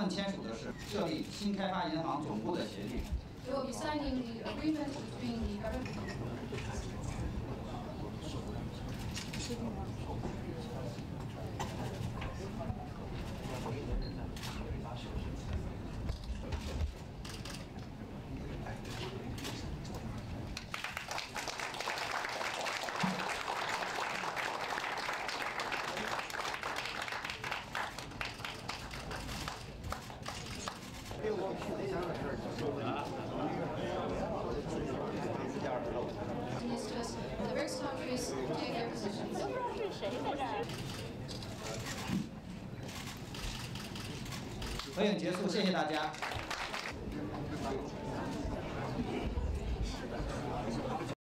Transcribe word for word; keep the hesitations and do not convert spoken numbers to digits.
们签署的是设立新开发银行总部的协定。 We will be signing the agreement between the government. Ministers, the BRICS countries take their positions. 都不知道是谁在这儿。 合影结束，谢谢大家。